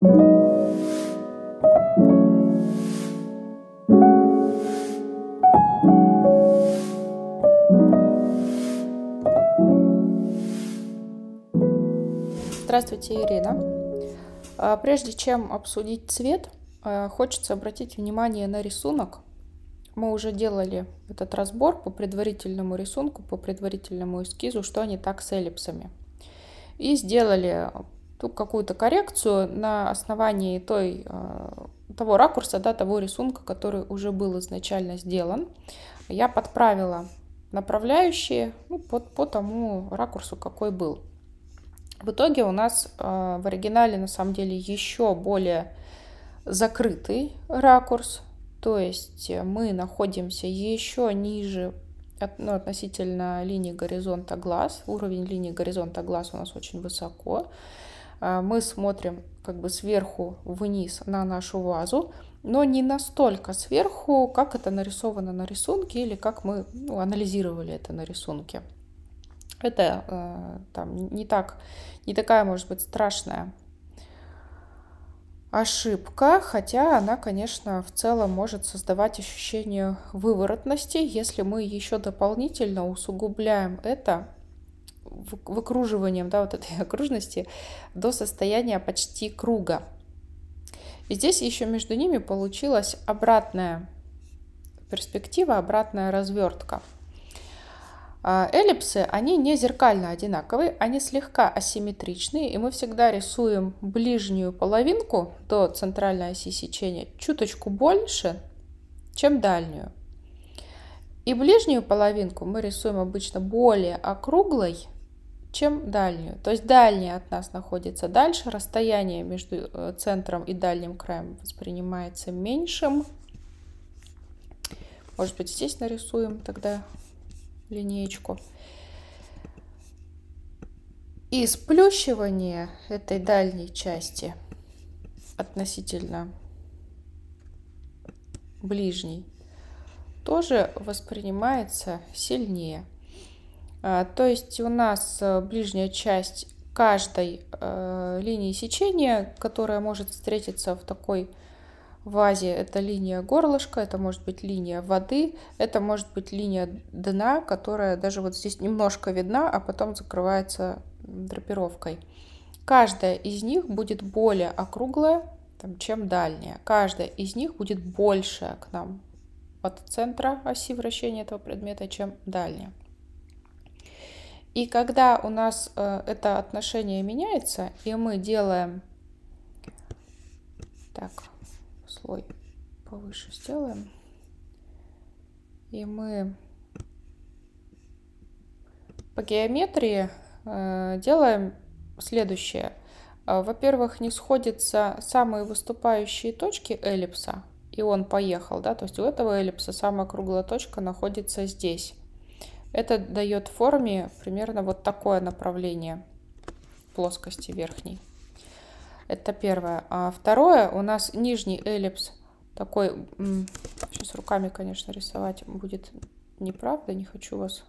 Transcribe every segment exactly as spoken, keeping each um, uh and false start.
Здравствуйте, Ирина. Прежде чем обсудить цвет, хочется обратить внимание на рисунок. Мы уже делали этот разбор по предварительному рисунку, по предварительному эскизу, что не так с эллипсами. И сделали ту какую-то коррекцию на основании той, того ракурса, да, того рисунка, который уже был изначально сделан. Я подправила направляющие, ну, по, по тому ракурсу, какой был. В итоге у нас э, в оригинале на самом деле еще более закрытый ракурс, то есть мы находимся еще ниже от, ну, относительно линии горизонта глаз. Уровень линии горизонта глаз у нас очень высоко. Э, мы смотрим как бы сверху вниз на нашу вазу, но не настолько сверху, как это нарисовано на рисунке или как мы ну, анализировали это на рисунке. Это э, там, не, так, не такая, может быть, страшная ошибка, хотя она, конечно, в целом может создавать ощущение выворотности, если мы еще дополнительно усугубляем это выкруживанием, да, вот этой окружности до состояния почти круга. И здесь еще между ними получилась обратная перспектива, обратная развертка. Эллипсы, они не зеркально одинаковые, они слегка асимметричные, и мы всегда рисуем ближнюю половинку до центральной оси сечения чуточку больше, чем дальнюю. И ближнюю половинку мы рисуем обычно более округлой, чем дальнюю. То есть дальняя от нас находится дальше, расстояние между центром и дальним краем воспринимается меньшим. Может быть, здесь нарисуем тогда линеечку. И сплющивание этой дальней части относительно ближней тоже воспринимается сильнее. А, то есть у нас ближняя часть каждой э, линии сечения, которая может встретиться в такой вазе, это линия горлышка, это может быть линия воды, это может быть линия дна, которая даже вот здесь немножко видна, а потом закрывается драпировкой. Каждая из них будет более округлая, там, чем дальняя. Каждая из них будет больше к нам от центра оси вращения этого предмета, чем дальняя. И когда у нас э, это отношение меняется, и мы делаем так, слой повыше сделаем, и мы по геометрии э, делаем следующее. Во-первых, не сходятся самые выступающие точки эллипса, и он поехал, да, то есть у этого эллипса самая круглая точка находится здесь. Это дает форме примерно вот такое направление плоскости верхней. Это первое. А второе, у нас нижний эллипс такой, сейчас руками, конечно, рисовать будет неправда, не хочу вас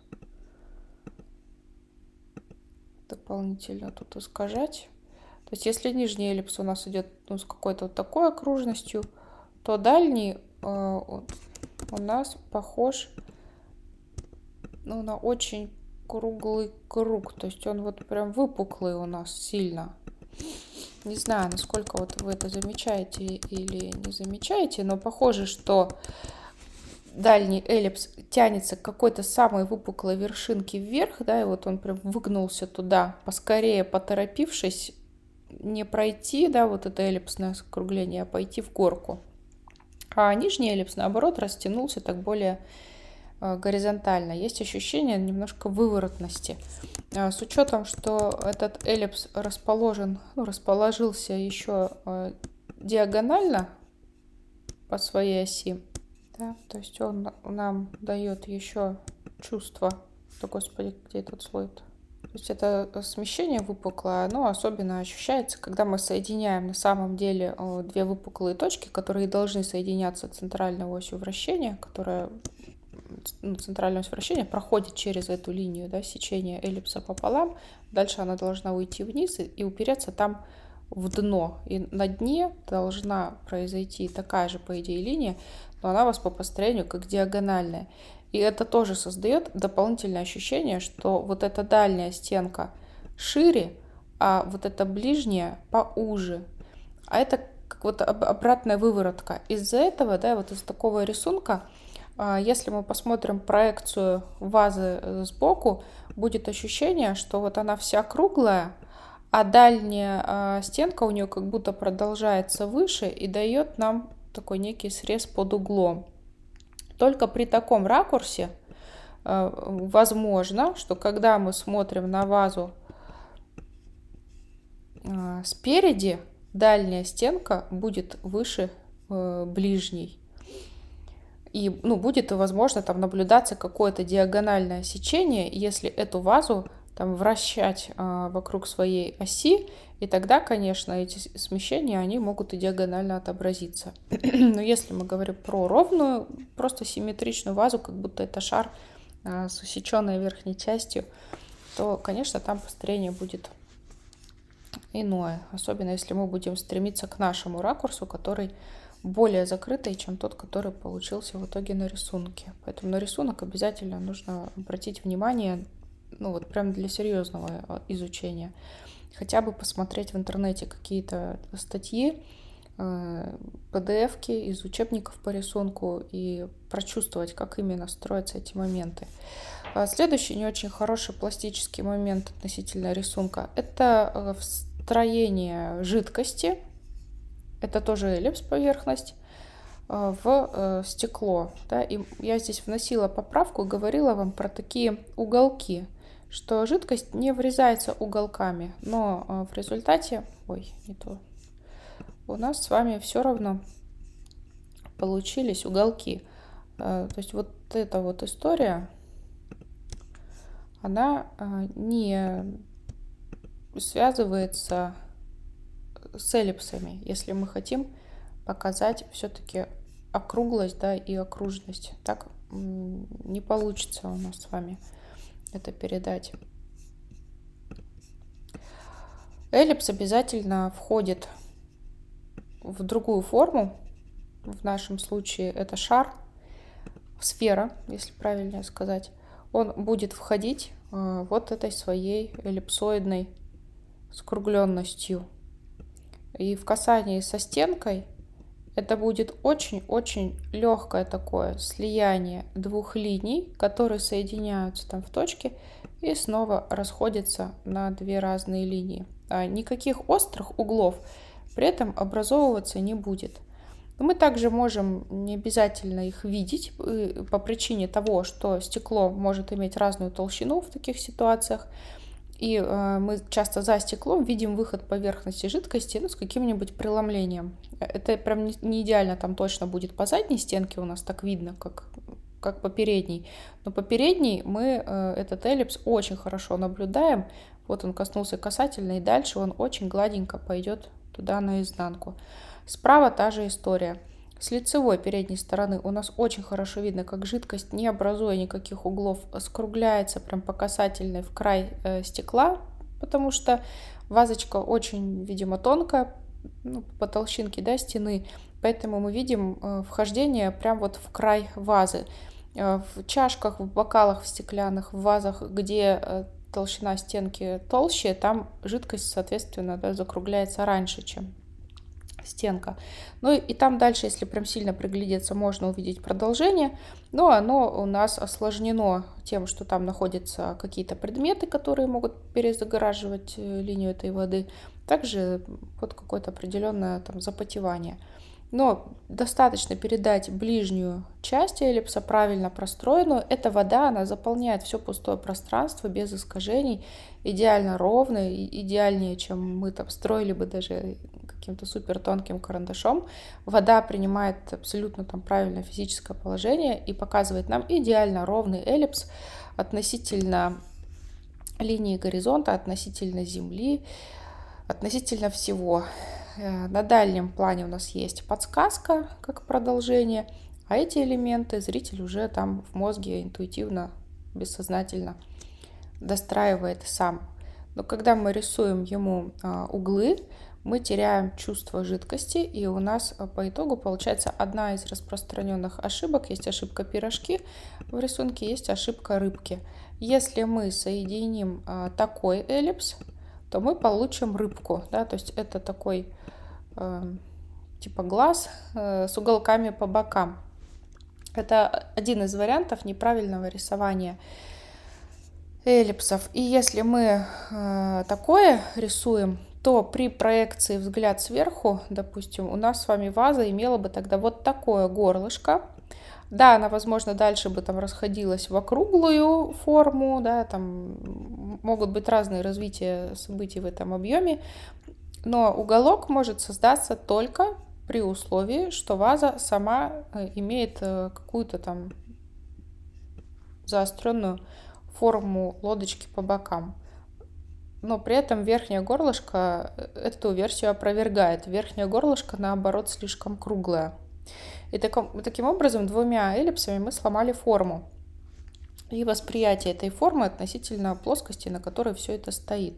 дополнительно тут искажать. То есть если нижний эллипс у нас идет ну, с какой-то вот такой окружностью, то дальний э, у нас похож ну, на очень круглый круг, то есть он вот прям выпуклый у нас сильно. Не знаю, насколько вот вы это замечаете или не замечаете, но похоже, что дальний эллипс тянется к какой-то самой выпуклой вершинке вверх, да, и вот он прям выгнулся туда, поскорее поторопившись, не пройти, да, вот это эллипсное скругление, а пойти в горку. А нижний эллипс, наоборот, растянулся так более горизонтально. Есть ощущение немножко выворотности. С учетом, что этот эллипс расположен, ну, расположился еще диагонально по своей оси, да, то есть он нам дает еще чувство, да, господи, где этот слой-то? То есть это смещение выпуклое, оно особенно ощущается, когда мы соединяем на самом деле две выпуклые точки, которые должны соединяться центральной осью вращения, которая ну, центральная ось вращения проходит через эту линию, да, сечения эллипса пополам. Дальше она должна уйти вниз и, и упереться там в дно. И на дне должна произойти такая же, по идее, линия, но она у вас по построению как диагональная. И это тоже создает дополнительное ощущение, что вот эта дальняя стенка шире, а вот эта ближняя поуже. А это как вот обратная выворотка. Из-за этого, да, вот из такого рисунка, если мы посмотрим проекцию вазы сбоку, будет ощущение, что вот она вся круглая, а дальняя стенка у нее как будто продолжается выше и дает нам такой некий срез под углом. Только при таком ракурсе возможно, что когда мы смотрим на вазу спереди, дальняя стенка будет выше ближней. И ну, будет, возможно, там наблюдаться какое-то диагональное сечение, если эту вазу там вращать а, вокруг своей оси, и тогда, конечно, эти смещения, они могут и диагонально отобразиться. Но если мы говорим про ровную, просто симметричную вазу, как будто это шар а, с усеченной верхней частью, то, конечно, там построение будет иное. Особенно, если мы будем стремиться к нашему ракурсу, который более закрытый, чем тот, который получился в итоге на рисунке. Поэтому на рисунок обязательно нужно обратить внимание, ну вот прям для серьезного изучения. Хотя бы посмотреть в интернете какие-то статьи, пи ди эф-ки из учебников по рисунку и прочувствовать, как именно строятся эти моменты. Следующий не очень хороший пластический момент относительно рисунка – это встроение жидкости. Это тоже эллипс поверхность в стекло. Да? И я здесь вносила поправку, говорила вам про такие уголки, что жидкость не врезается уголками, но в результате, ой, не то, у нас с вами все равно получились уголки. То есть вот эта вот история, она не связывается с эллипсами, если мы хотим показать все-таки округлость, да, и окружность. Так не получится у нас с вами это передать. Эллипс обязательно входит в другую форму. В нашем случае это шар, сфера, если правильно сказать. Он будет входить вот этой своей эллипсоидной скругленностью. И в касании со стенкой это будет очень-очень легкое такое слияние двух линий, которые соединяются там в точке и снова расходятся на две разные линии. А никаких острых углов при этом образовываться не будет. Но мы также можем не обязательно их видеть по причине того, что стекло может иметь разную толщину в таких ситуациях. И э, мы часто за стеклом видим выход поверхности жидкости, ну, с каким-нибудь преломлением. Это прям не, не идеально, там точно будет по задней стенке у нас так видно, как, как по передней. Но по передней мы э, этот эллипс очень хорошо наблюдаем. Вот он коснулся касательно, и дальше он очень гладенько пойдет туда наизнанку. Справа та же история. С лицевой передней стороны у нас очень хорошо видно, как жидкость, не образуя никаких углов, скругляется прям по касательной в край э, стекла, потому что вазочка очень, видимо, тонкая, ну, по толщинке, да, стены, поэтому мы видим э, вхождение прям вот в край вазы. Э, в чашках, в бокалах, в стеклянных, в вазах, где э, толщина стенки толще, там жидкость, соответственно, да, закругляется раньше, чем стенка. Ну и там дальше, если прям сильно приглядеться, можно увидеть продолжение, но оно у нас осложнено тем, что там находятся какие-то предметы, которые могут перезагораживать линию этой воды, также вот какое-то определенное там запотевание. Но достаточно передать ближнюю часть эллипса, правильно простроенную. Эта вода, она заполняет все пустое пространство без искажений, идеально ровно, идеальнее, чем мы там строили бы даже каким-то супер тонким карандашом. Вода принимает абсолютно там правильное физическое положение и показывает нам идеально ровный эллипс относительно линии горизонта, относительно Земли, относительно всего. На дальнем плане у нас есть подсказка как продолжение, а эти элементы зритель уже там в мозге интуитивно, бессознательно достраивает сам. Но когда мы рисуем ему углы, мы теряем чувство жидкости, и у нас по итогу получается одна из распространенных ошибок. Есть ошибка пирожки в рисунке, есть ошибка рыбки. Если мы соединим такой эллипс, то мы получим рыбку, да, то есть это такой э, типа глаз э, с уголками по бокам. Это один из вариантов неправильного рисования эллипсов. И если мы э, такое рисуем, то при проекции взгляд сверху, допустим, у нас с вами ваза имела бы тогда вот такое горлышко. Да, она, возможно, дальше бы там расходилась в округлую форму, да, там могут быть разные развития событий в этом объеме, но уголок может создаться только при условии, что ваза сама имеет какую-то там заостренную форму лодочки по бокам. Но при этом верхнее горлышко эту версию опровергает. Верхнее горлышко, наоборот, слишком круглое. И таком, таким образом двумя эллипсами мы сломали форму и восприятие этой формы относительно плоскости, на которой все это стоит.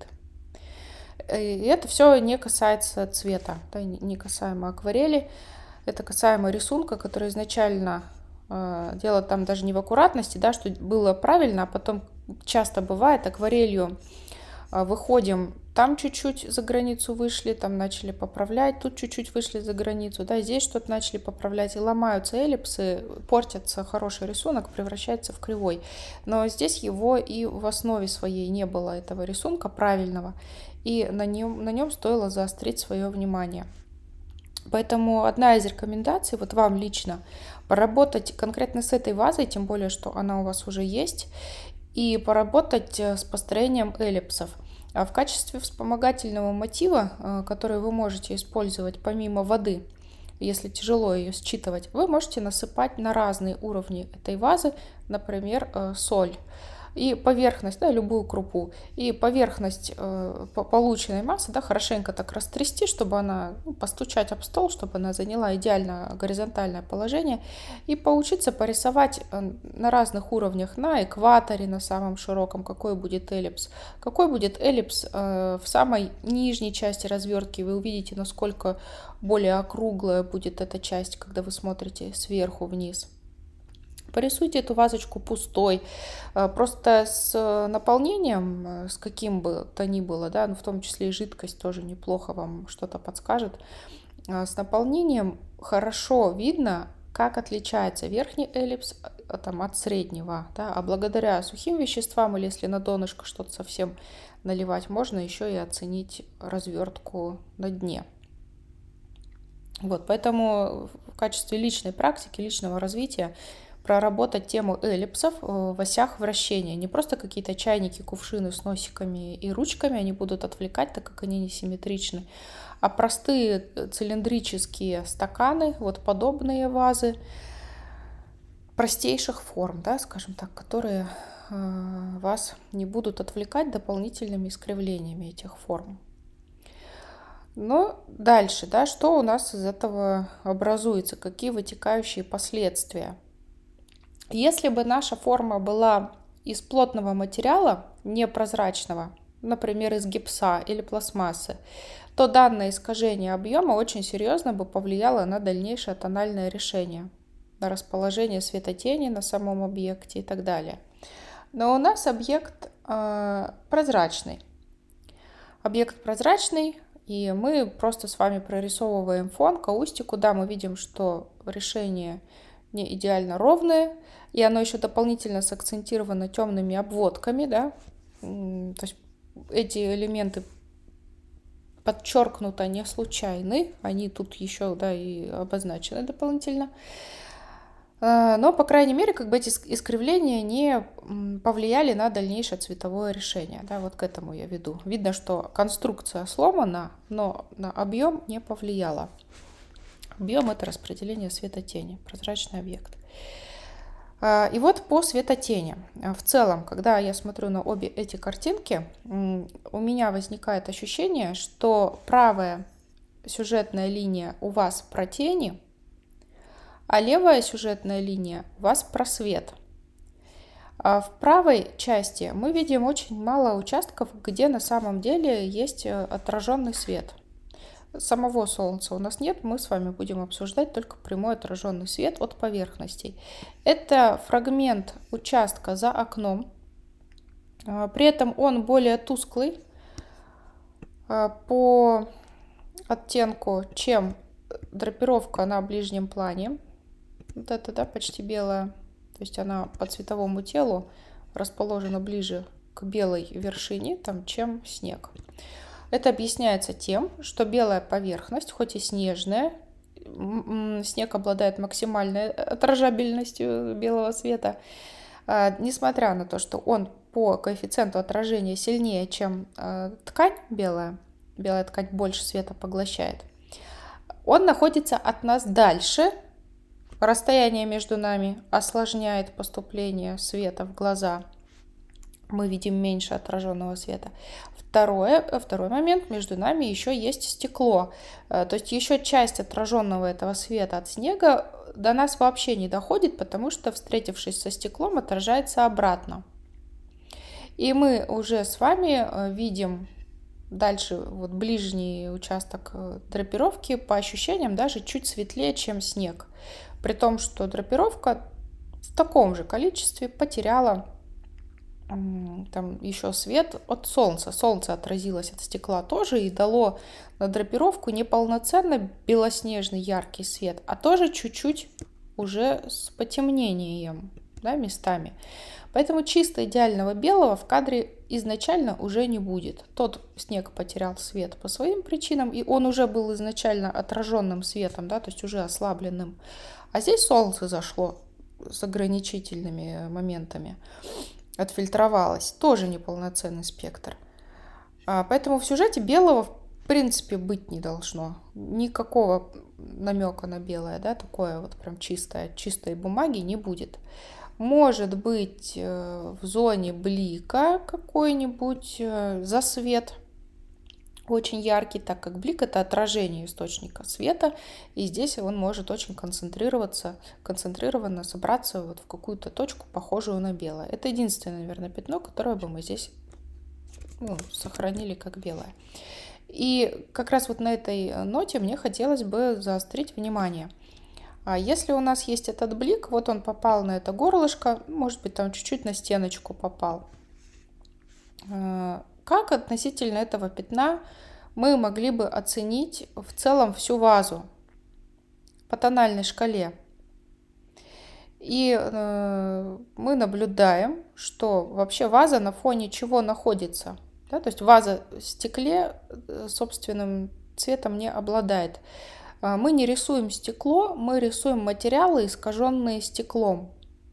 И это все не касается цвета, да, не касаемо акварели, это касаемо рисунка, который изначально э, дело там даже не в аккуратности, да, что было правильно, а потом часто бывает акварелью э, выходим, там чуть-чуть за границу вышли, там начали поправлять, тут чуть-чуть вышли за границу, да, здесь что-то начали поправлять, и ломаются эллипсы, портятся хороший рисунок, превращается в кривой. Но здесь его и в основе своей не было, этого рисунка правильного, и на нем, на нем стоило заострить свое внимание. Поэтому одна из рекомендаций, вот вам лично, поработать конкретно с этой вазой, тем более, что она у вас уже есть, и поработать с построением эллипсов. А в качестве вспомогательного мотива, который вы можете использовать помимо воды, если тяжело ее считывать, вы можете насыпать на разные уровни этой вазы, например, соль. И поверхность, да, любую крупу, и поверхность э, полученной массы, да, хорошенько так растрясти, чтобы она, ну, постучать об стол, чтобы она заняла идеально горизонтальное положение, и поучиться порисовать на разных уровнях, на экваторе, на самом широком, какой будет эллипс. Какой будет эллипс э, в самой нижней части развертки, вы увидите, насколько более округлая будет эта часть, когда вы смотрите сверху вниз. Порисуйте эту вазочку пустой, просто с наполнением, с каким бы то ни было, да, ну, в том числе и жидкость тоже неплохо вам что-то подскажет. С наполнением хорошо видно, как отличается верхний эллипс там, от среднего, да, а благодаря сухим веществам или если на донышко что-то совсем наливать, можно еще и оценить развертку на дне. Вот, поэтому в качестве личной практики, личного развития проработать тему эллипсов в осях вращения. Не просто какие-то чайники, кувшины с носиками и ручками, они будут отвлекать, так как они несимметричны, а простые цилиндрические стаканы, вот подобные вазы, простейших форм, да, скажем так, которые э, вас не будут отвлекать дополнительными искривлениями этих форм. Но дальше, да, что у нас из этого образуется, какие вытекающие последствия? Если бы наша форма была из плотного материала, непрозрачного, например, из гипса или пластмассы, то данное искажение объема очень серьезно бы повлияло на дальнейшее тональное решение, на расположение светотени на самом объекте и так далее. Но у нас объект э, прозрачный. Объект прозрачный, и мы просто с вами прорисовываем фон, каустику, да, мы видим, что решение не идеально ровное, и оно еще дополнительно сакцентировано темными обводками, да, то есть эти элементы подчеркнуто не случайны, они тут еще, да, и обозначены дополнительно, но, по крайней мере, как бы эти искривления не повлияли на дальнейшее цветовое решение, да, вот к этому я веду. Видно, что конструкция сломана, но на объем не повлияла. Объем — это распределение светотени, прозрачный объект. И вот по светотени. В целом, когда я смотрю на обе эти картинки, у меня возникает ощущение, что правая сюжетная линия у вас про тени, а левая сюжетная линия у вас про свет. В правой части мы видим очень мало участков, где на самом деле есть отраженный свет. самого солнца у нас нет, мы с вами будем обсуждать только прямой отраженный свет от поверхностей. Это фрагмент участка за окном, при этом он более тусклый по оттенку, чем драпировка на ближнем плане. Вот это, да, почти белая, то есть она по цветовому телу расположена ближе к белой вершине, там, чем снег. Это объясняется тем, что белая поверхность, хоть и снежная, снег обладает максимальной отражабельностью белого света, несмотря на то, что он по коэффициенту отражения сильнее, чем ткань белая, белая ткань больше света поглощает, он находится от нас дальше. Расстояние между нами осложняет поступление света в глаза. Мы видим меньше отраженного света. Второе, второй момент, между нами еще есть стекло. То есть еще часть отраженного этого света от снега до нас вообще не доходит, потому что, встретившись со стеклом, отражается обратно. И мы уже с вами видим дальше вот ближний участок драпировки по ощущениям даже чуть светлее, чем снег. При том, что драпировка в таком же количестве потеряла там еще свет от солнца. Солнце отразилось от стекла тоже и дало на драпировку не полноценно белоснежный яркий свет, а тоже чуть-чуть уже с потемнением, да, местами. Поэтому чисто идеального белого в кадре изначально уже не будет. Тот снег потерял свет по своим причинам, и он уже был изначально отраженным светом, да, то есть уже ослабленным. А здесь солнце зашло с ограничительными моментами, отфильтровалось. Тоже неполноценный спектр. Поэтому в сюжете белого в принципе быть не должно. Никакого намека на белое, да, такое вот прям чистое, чистой бумаги не будет. Может быть в зоне блика какой-нибудь засвет очень яркий, так как блик — это отражение источника света, и здесь он может очень концентрироваться, концентрированно собраться вот в какую-то точку, похожую на белое. Это единственное, наверное, пятно, которое бы мы здесь, ну, сохранили как белое. И как раз вот на этой ноте мне хотелось бы заострить внимание. А если у нас есть этот блик, вот он попал на это горлышко, может быть, там чуть-чуть на стеночку попал. Как относительно этого пятна мы могли бы оценить в целом всю вазу по тональной шкале? И э, мы наблюдаем, что вообще ваза на фоне чего находится. Да? То есть ваза в стекле собственным цветом не обладает. Мы не рисуем стекло, мы рисуем материалы, искаженные стеклом.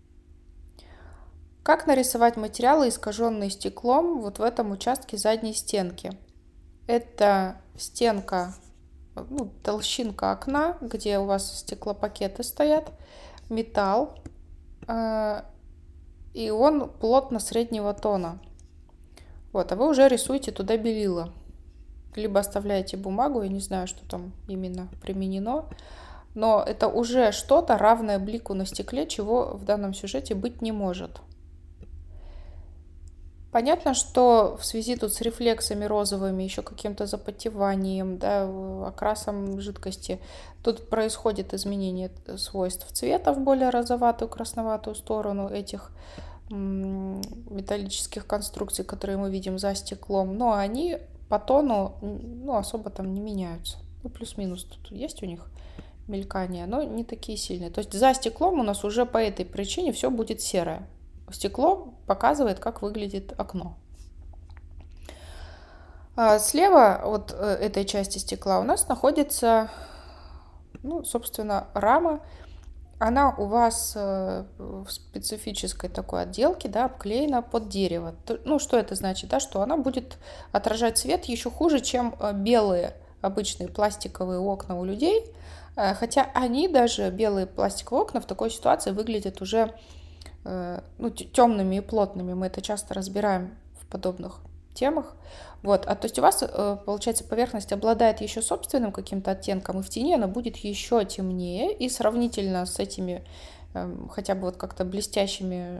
Как нарисовать материалы, искаженные стеклом, вот в этом участке задней стенки? Это стенка, ну, толщинка окна, где у вас стеклопакеты стоят, металл, э, и он плотно среднего тона. Вот, а вы уже рисуете туда белила. Либо оставляете бумагу, я не знаю, что там именно применено, но это уже что-то равное блику на стекле, чего в данном сюжете быть не может. Понятно, что в связи тут с рефлексами розовыми, еще каким-то запотеванием, да, окрасом жидкости, тут происходит изменение свойств цвета в более розоватую, красноватую сторону этих металлических конструкций, которые мы видим за стеклом, но они по тону, ну, особо там не меняются. Ну, плюс-минус тут есть у них мелькание, но не такие сильные. То есть за стеклом у нас уже по этой причине все будет серое. Стекло показывает, как выглядит окно. Слева от этой части стекла у нас находится, ну, собственно, рама. Она у вас в специфической такой отделке, да, обклеена под дерево. Ну, что это значит? Да, что она будет отражать свет еще хуже, чем белые обычные пластиковые окна у людей. Хотя они, даже белые пластиковые окна, в такой ситуации выглядят уже, ну, темными и плотными. Мы это часто разбираем в подобных темах. Вот. А то есть у вас, получается, поверхность обладает еще собственным каким-то оттенком, и в тени она будет еще темнее, и сравнительно с этими хотя бы вот как-то блестящими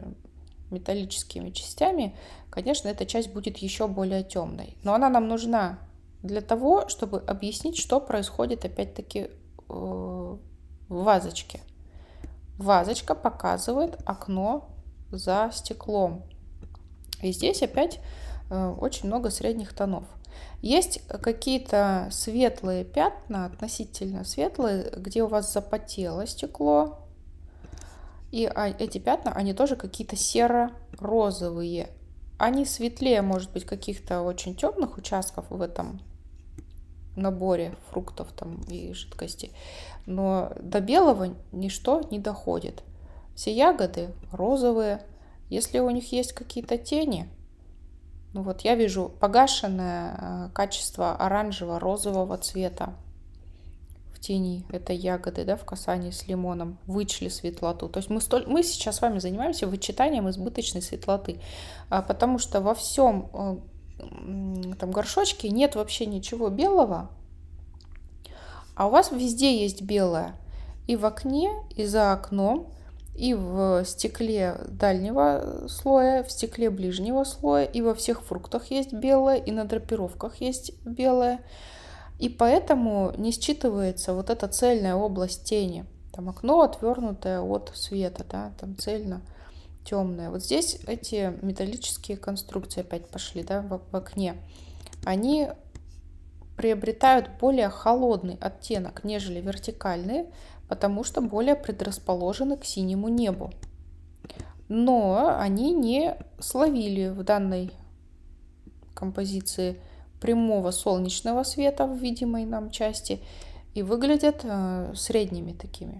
металлическими частями, конечно, эта часть будет еще более темной. Но она нам нужна для того, чтобы объяснить, что происходит опять-таки в вазочке. Вазочка показывает окно за стеклом. И здесь опять очень много средних тонов. Есть какие-то светлые пятна, относительно светлые, где у вас запотело стекло. И эти пятна, они тоже какие-то серо-розовые. Они светлее, может быть, каких-то очень темных участков в этом наборе фруктов там и жидкостей. Но до белого ничто не доходит. Все ягоды розовые. Если у них есть какие-то тени, ну вот я вижу погашенное качество оранжево-розового цвета в тени этой ягоды, да, в касании с лимоном. Вычли светлоту. То есть мы, столь... мы сейчас с вами занимаемся вычитанием избыточной светлоты, потому что во всем там горшочке нет вообще ничего белого, а у вас везде есть белое. И в окне, и за окном, и в стекле дальнего слоя, в стекле ближнего слоя, и во всех фруктах есть белое, и на драпировках есть белое. И поэтому не считывается вот эта цельная область тени. Там окно отвернутое от света, да, там цельно темное. Вот здесь эти металлические конструкции опять пошли, да, в, в окне. Они приобретают более холодный оттенок, нежели вертикальные, потому что более предрасположены к синему небу. Но они не словили в данной композиции прямого солнечного света в видимой нам части и выглядят э, средними такими.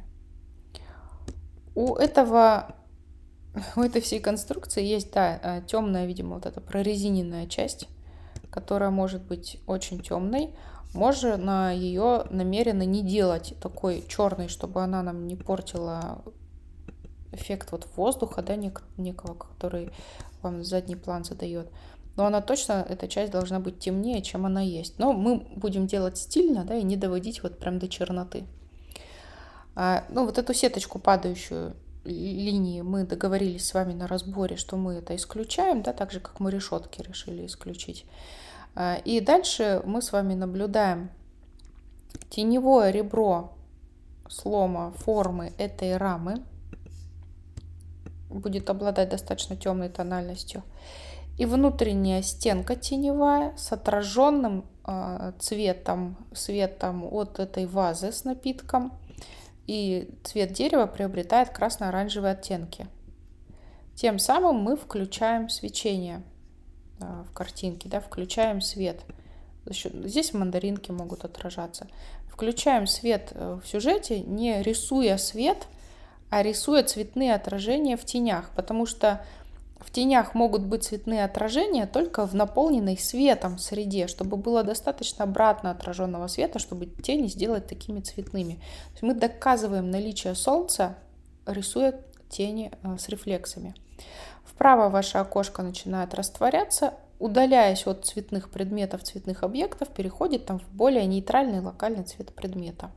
У этого, у этой всей конструкции есть, да, темная, видимо, вот эта прорезиненная часть, которая может быть очень темной. Можно ее намеренно не делать такой черной, чтобы она нам не портила эффект вот воздуха, да, нек- некого, который вам задний план задает. Но она точно, эта часть должна быть темнее, чем она есть. Но мы будем делать стильно, да, и не доводить вот прям до черноты. А, ну, вот эту сеточку, падающую линии, мы договорились с вами на разборе, что мы это исключаем, да, так же, как мы решетки решили исключить. И дальше мы с вами наблюдаем теневое ребро слома формы этой рамы. Будет обладать достаточно темной тональностью. И внутренняя стенка теневая с отраженным цветом, светом от этой вазы с напитком. И цвет дерева приобретает красно-оранжевые оттенки. Тем самым мы включаем свечение в картинке, да, включаем свет. Здесь мандаринки могут отражаться. Включаем свет в сюжете, не рисуя свет, а рисуя цветные отражения в тенях, потому что в тенях могут быть цветные отражения только в наполненной светом среде, чтобы было достаточно обратно отраженного света, чтобы тени сделать такими цветными. То есть мы доказываем наличие солнца, рисуя тени с рефлексами. Вправо ваше окошко начинает растворяться, удаляясь от цветных предметов, цветных объектов, переходит там в более нейтральный локальный цвет предмета.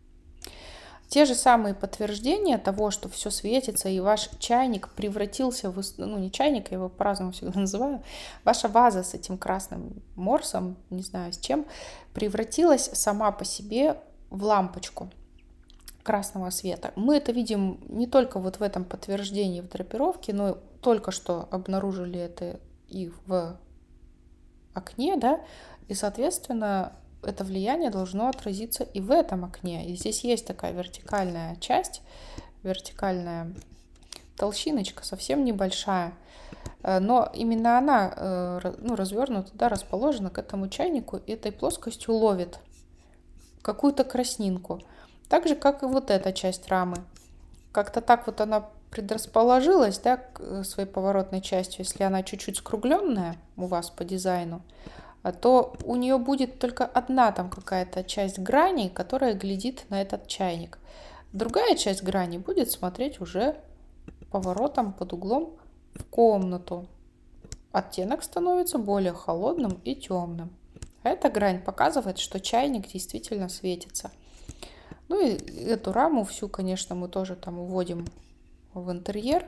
Те же самые подтверждения того, что все светится и ваш чайник превратился в... Ну, не чайник, я его по-разному всегда называю. Ваша ваза с этим красным морсом, не знаю с чем, превратилась сама по себе в лампочку красного света. Мы это видим не только вот в этом подтверждении в драпировке, но только что обнаружили это и в окне, да, и, соответственно, это влияние должно отразиться и в этом окне. И здесь есть такая вертикальная часть, вертикальная толщиночка, совсем небольшая, но именно она, ну, развернута, да, расположена к этому чайнику и этой плоскостью ловит какую-то краснинку. Так же, как и вот эта часть рамы. Как-то так вот она предрасположилась, да, к своей поворотной частью. Если она чуть-чуть скругленная у вас по дизайну, то у нее будет только одна там какая-то часть граней, которая глядит на этот чайник. Другая часть грани будет смотреть уже поворотом под углом в комнату. Оттенок становится более холодным и темным. А эта грань показывает, что чайник действительно светится. Ну и эту раму всю, конечно, мы тоже там уводим в интерьер.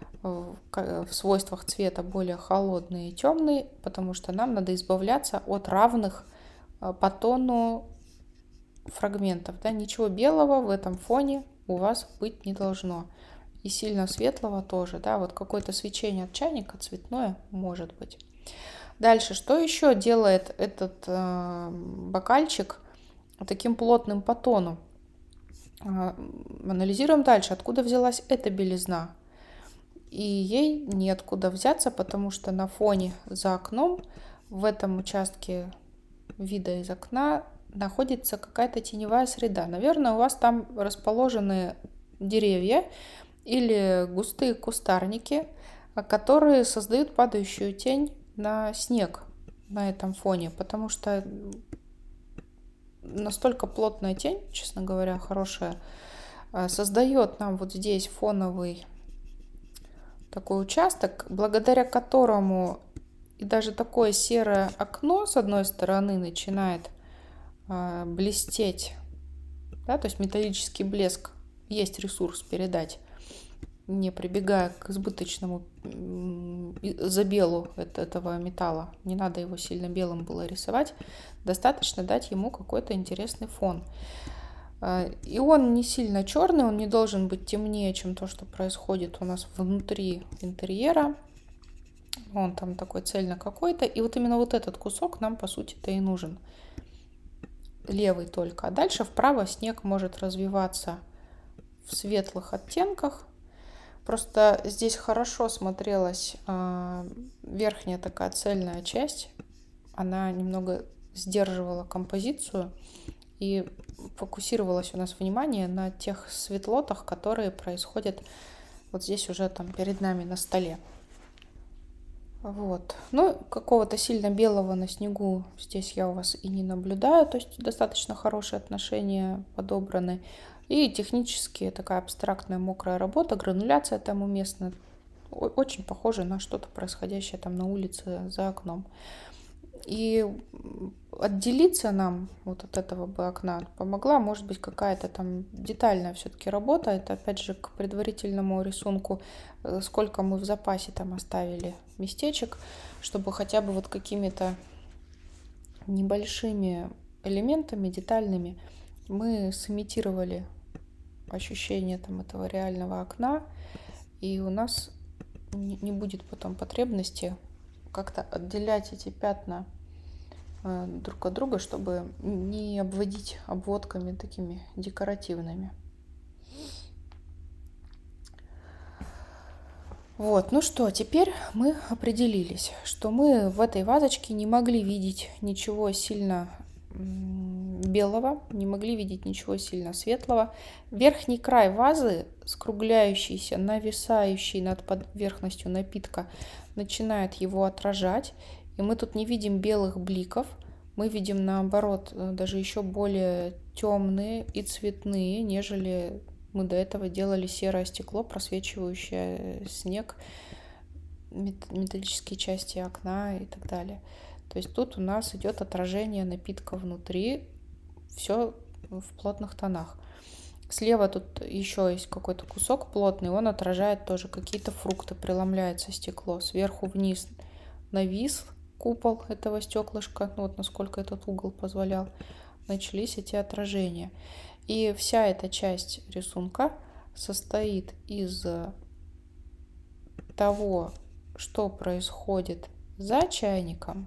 В свойствах цвета более холодные и темные, потому что нам надо избавляться от равных по тону фрагментов, да, ничего белого в этом фоне у вас быть не должно. И сильно светлого тоже, да, вот какое-то свечение от чайника цветное может быть. Дальше, что еще делает этот э, бокальчик таким плотным по тону? Э, анализируем дальше, откуда взялась эта белизна. И ей неоткуда взяться, потому что на фоне за окном, в этом участке вида из окна, находится какая-то теневая среда. Наверное, у вас там расположены деревья или густые кустарники, которые создают падающую тень на снег на этом фоне, потому что настолько плотная тень, честно говоря, хорошая, создает нам вот здесь фоновый такой участок, благодаря которому и даже такое серое окно с одной стороны начинает э, блестеть, да, то есть металлический блеск, есть ресурс передать, не прибегая к избыточному забелу этого металла. Не надо его сильно белым было рисовать, достаточно дать ему какой-то интересный фон. И он не сильно черный, он не должен быть темнее, чем то, что происходит у нас внутри интерьера. Он там такой цельно какой-то. И вот именно вот этот кусок нам, по сути-то, и нужен. Левый только. А дальше вправо снег может развиваться в светлых оттенках. Просто здесь хорошо смотрелась э, верхняя такая цельная часть. Она немного сдерживала композицию. И фокусировалось у нас внимание на тех светлотах, которые происходят вот здесь уже там перед нами на столе. Вот. Ну, какого-то сильно белого на снегу здесь я у вас и не наблюдаю. То есть достаточно хорошие отношения подобраны. И технически такая абстрактная мокрая работа, грануляция там уместна. Очень похоже на что-то происходящее там на улице за окном. И отделиться нам вот от этого бы окна помогла, может быть, какая-то там детальная все-таки работа. Это, опять же, к предварительному рисунку, сколько мы в запасе там оставили местечек, чтобы хотя бы вот какими-то небольшими элементами детальными мы сымитировали ощущение там этого реального окна, и у нас не будет потом потребности как-то отделять эти пятна э, друг от друга, чтобы не обводить обводками такими декоративными. Вот, ну что, теперь мы определились, что мы в этой вазочке не могли видеть ничего сильно белого, не могли видеть ничего сильно светлого. Верхний край вазы, скругляющийся, нависающий над поверхностью напитка, начинает его отражать. И мы тут не видим белых бликов. Мы видим, наоборот, даже еще более темные и цветные, нежели мы до этого делали серое стекло, просвечивающее снег, металлические части окна и так далее. То есть тут у нас идет отражение напитка внутри, все в плотных тонах. Слева тут еще есть какой-то кусок плотный, он отражает тоже какие-то фрукты, преломляется стекло. Сверху вниз навис купол этого стеклышка, ну вот насколько этот угол позволял, начались эти отражения. И вся эта часть рисунка состоит из того, что происходит за чайником,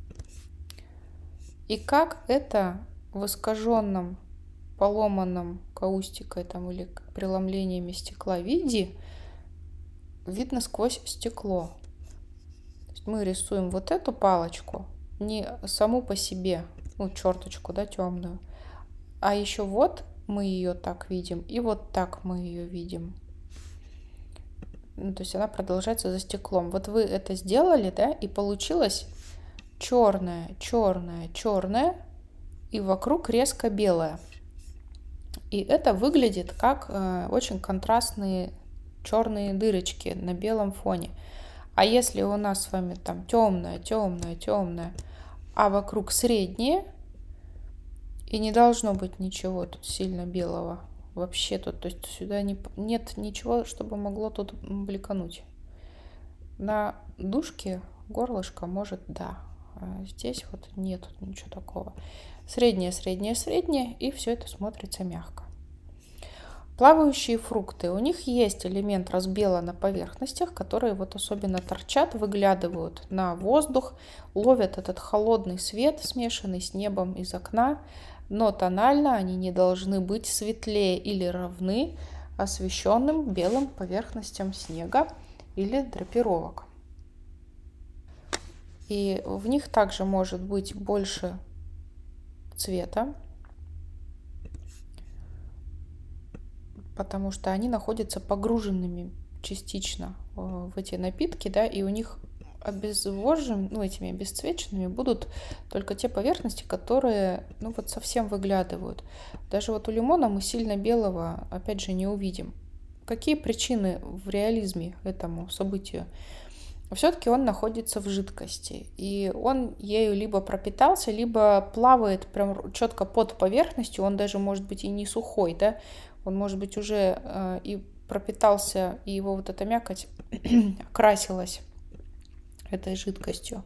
и как это в искаженном, поломанном каустикой там, или преломлениями стекла виде видно сквозь стекло. То есть мы рисуем вот эту палочку, не саму по себе, ну, черточку, да, темную, а еще вот мы ее так видим, и вот так мы ее видим. Ну, то есть она продолжается за стеклом. Вот вы это сделали, да, и получилось черное, черное, черное, и вокруг резко белое. И это выглядит как э, очень контрастные черные дырочки на белом фоне. А если у нас с вами там темное, темное, темное, а вокруг среднее, и не должно быть ничего тут сильно белого вообще тут, то есть сюда не, нет ничего, чтобы могло тут бликануть. На дужке горлышко может, да, А здесь вот нет ничего такого. Среднее, среднее, среднее, и все это смотрится мягко. Плавающие фрукты. У них есть элемент разбела на поверхностях, которые вот особенно торчат, выглядывают на воздух, ловят этот холодный свет, смешанный с небом из окна, но тонально они не должны быть светлее или равны освещенным белым поверхностям снега или драпировок. И в них также может быть больше цвета, потому что они находятся погруженными частично в эти напитки, да, и у них обезвоженными, ну, этими обесцвеченными будут только те поверхности, которые, ну, вот совсем выглядывают. Даже вот у лимона мы сильно белого, опять же, не увидим. Какие причины в реализме этому событию? Все-таки он находится в жидкости, и он ею либо пропитался, либо плавает прям четко под поверхностью, он даже может быть и не сухой, да, он может быть уже э, и пропитался, и его вот эта мякоть окрасилась этой жидкостью.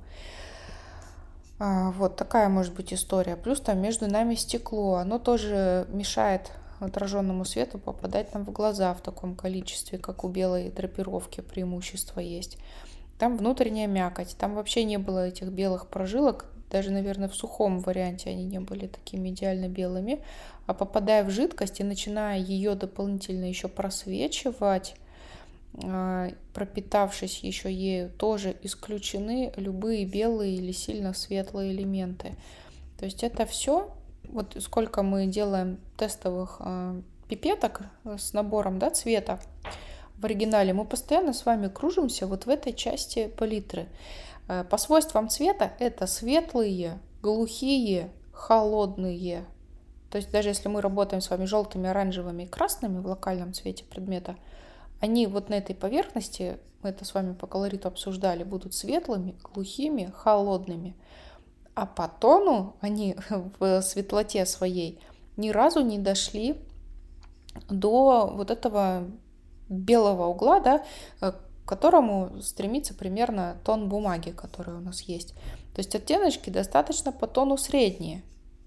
А, вот такая может быть история. Плюс там между нами стекло, оно тоже мешает отраженному свету попадать нам в глаза в таком количестве, как у белой драпировки преимущество есть. Там внутренняя мякоть, там вообще не было этих белых прожилок, даже, наверное, в сухом варианте они не были такими идеально белыми, а попадая в жидкость и начиная ее дополнительно еще просвечивать, пропитавшись еще ею, тоже исключены любые белые или сильно светлые элементы. То есть это все, вот сколько мы делаем тестовых пипеток с набором, да, цвета, в оригинале мы постоянно с вами кружимся вот в этой части палитры. По свойствам цвета это светлые, глухие, холодные. То есть даже если мы работаем с вами желтыми, оранжевыми и красными в локальном цвете предмета, они вот на этой поверхности, мы это с вами по колориту обсуждали, будут светлыми, глухими, холодными. А по тону они в светлоте своей ни разу не дошли до вот этого белого угла, да, к которому стремится примерно тон бумаги, который у нас есть. То есть оттеночки достаточно по тону средние.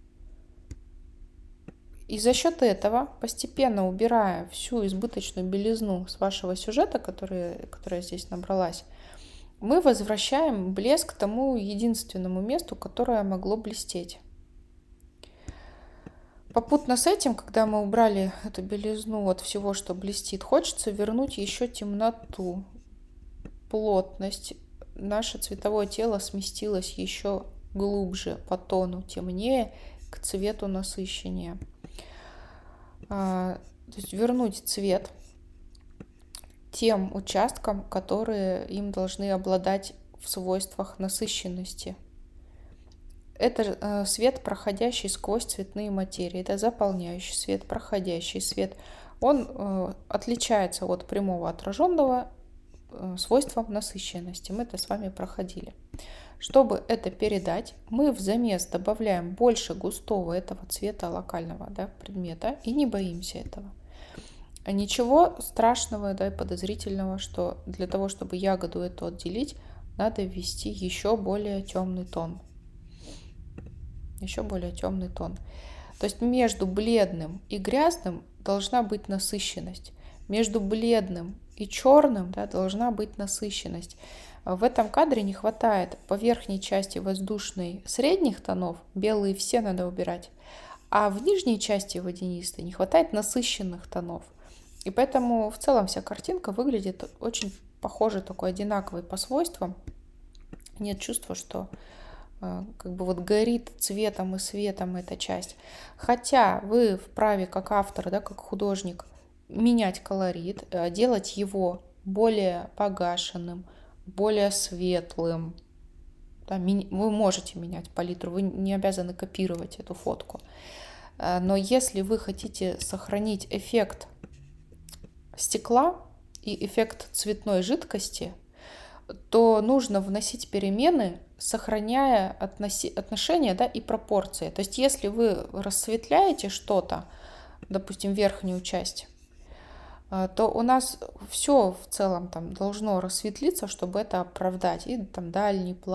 И за счет этого, постепенно убирая всю избыточную белизну с вашего сюжета, который, которая здесь набралась, мы возвращаем блеск тому единственному месту, которое могло блестеть. Попутно с этим, когда мы убрали эту белизну от всего, что блестит, хочется вернуть еще темноту, плотность. Наше цветовое тело сместилось еще глубже по тону, темнее, к цвету насыщеннее. То есть вернуть цвет тем участкам, которые им должны обладать в свойствах насыщенности. Это свет, проходящий сквозь цветные материи, это заполняющий свет, проходящий свет. Он отличается от прямого отраженного свойством насыщенности. Мы это с вами проходили. Чтобы это передать, мы в замес добавляем больше густого этого цвета локального, да, предмета и не боимся этого. Ничего страшного, да, и подозрительного, что для того, чтобы ягоду эту отделить, надо ввести еще более темный тон. Еще более темный тон. То есть между бледным и грязным должна быть насыщенность. Между бледным и черным, да, должна быть насыщенность. В этом кадре не хватает по верхней части воздушной средних тонов, белые все надо убирать, а в нижней части водянистой не хватает насыщенных тонов. И поэтому в целом вся картинка выглядит очень похожей, такой одинаковой по свойствам. Нет чувства, что как бы вот горит цветом и светом эта часть. Хотя вы вправе как автор, да, как художник, менять колорит, делать его более погашенным, более светлым. Да, вы можете менять палитру, вы не обязаны копировать эту фотку. Но если вы хотите сохранить эффект стекла и эффект цветной жидкости, то нужно вносить перемены, сохраняя относи... отношения, да, и пропорции. То есть если вы рассветляете что-то, допустим, верхнюю часть, то у нас все в целом там должно рассветлиться, чтобы это оправдать. И там дальний план, и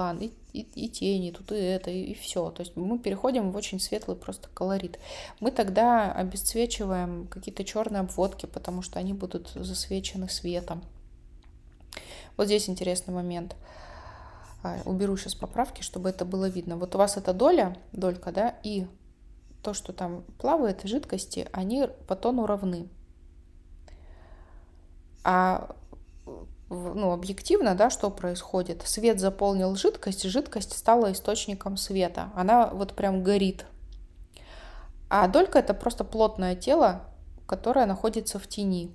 и, и тени, тут и это, и, и все. То есть мы переходим в очень светлый просто колорит. Мы тогда обесцвечиваем какие-то черные обводки, потому что они будут засвечены светом. Вот здесь интересный момент. Уберу сейчас поправки, чтобы это было видно. Вот у вас эта доля, долька, да, и то, что там плавает, жидкости, они по тону равны. А ну, объективно, да, что происходит? Свет заполнил жидкость, жидкость стала источником света. Она вот прям горит. А долька — это просто плотное тело, которое находится в тени.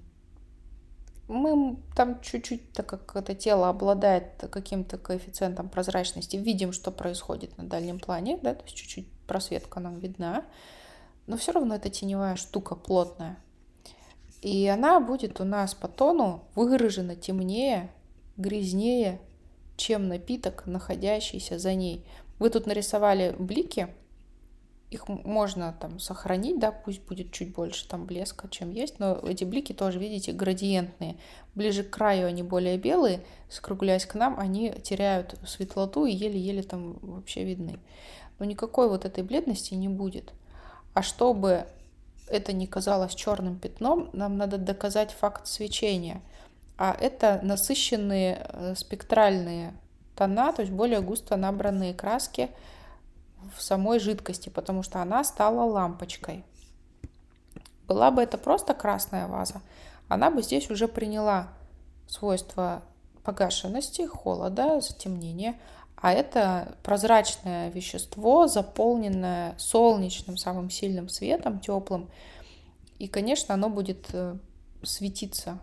Мы там чуть-чуть, так как это тело обладает каким-то коэффициентом прозрачности, видим, что происходит на дальнем плане, да, то есть чуть-чуть просветка нам видна, но все равно это теневая штука плотная. И она будет у нас по тону выражена темнее, грязнее, чем напиток, находящийся за ней. Вы тут нарисовали блики, их можно там сохранить, да, пусть будет чуть больше там блеска, чем есть, но эти блики тоже, видите, градиентные. Ближе к краю они более белые, скругляясь к нам, они теряют светлоту и еле-еле там вообще видны. Но никакой вот этой бледности не будет. А чтобы это не казалось черным пятном, нам надо доказать факт свечения. А это насыщенные спектральные тона, то есть более густо набранные краски в самой жидкости, потому что она стала лампочкой. Была бы это просто красная ваза, она бы здесь уже приняла свойства погашенности, холода, затемнения. А это прозрачное вещество, заполненное солнечным, самым сильным светом, теплым. И, конечно, оно будет светиться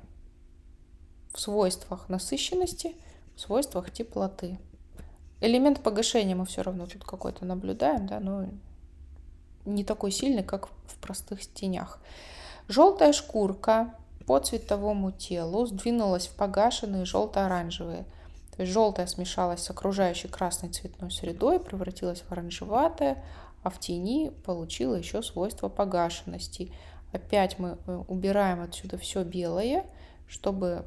в свойствах насыщенности, в свойствах теплоты. Элемент погашения мы все равно тут какой-то наблюдаем, да, но не такой сильный, как в простых тенях. Желтая шкурка по цветовому телу сдвинулась в погашенные желто-оранжевые. То есть желтая смешалась с окружающей красной цветной средой, превратилась в оранжеватое, а в тени получила еще свойство погашенности. Опять мы убираем отсюда все белое, чтобы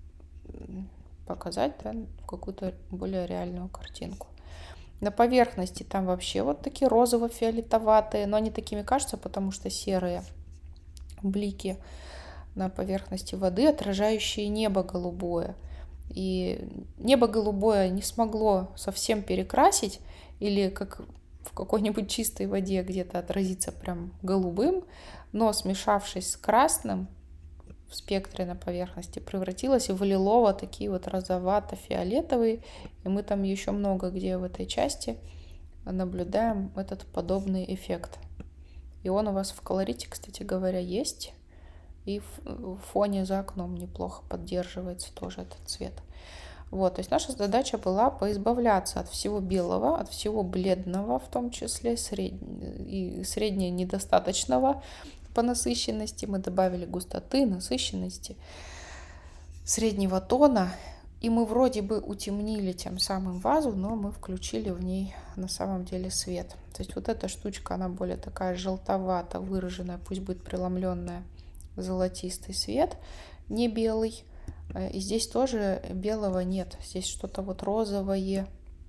показать, да, какую-то более реальную картинку. На поверхности там вообще вот такие розово-фиолетоватые, но они такими кажутся, потому что серые блики на поверхности воды, отражающие небо голубое. И небо голубое не смогло совсем перекрасить или как в какой-нибудь чистой воде где-то отразиться прям голубым, но смешавшись с красным в спектре на поверхности, превратилось в лилово, такие вот розовато-фиолетовые. И мы там еще много где в этой части наблюдаем этот подобный эффект. И он у вас в колорите, кстати говоря, есть. И в фоне за окном неплохо поддерживается тоже этот цвет. Вот, то есть наша задача была поизбавляться от всего белого, от всего бледного, в том числе сред... и средне недостаточного по насыщенности. Мы добавили густоты, насыщенности, среднего тона. И мы вроде бы утемнили тем самым вазу, но мы включили в ней на самом деле свет. То есть вот эта штучка, она более такая желтовато выраженная, пусть будет преломленная, золотистый свет, не белый. И здесь тоже белого нет. Здесь что-то вот розовое,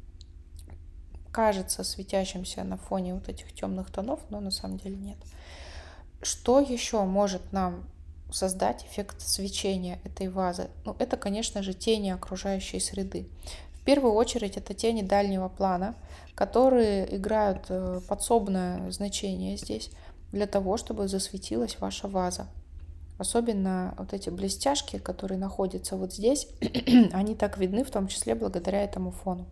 кажется светящимся на фоне вот этих темных тонов, но на самом деле нет. Что еще может нам создать эффект свечения этой вазы? Ну, это, конечно же, тени окружающей среды. В первую очередь это тени дальнего плана, которые играют подсобное значение здесь для того, чтобы засветилась ваша ваза. Особенно вот эти блестяшки, которые находятся вот здесь, они так видны, в том числе благодаря этому фону.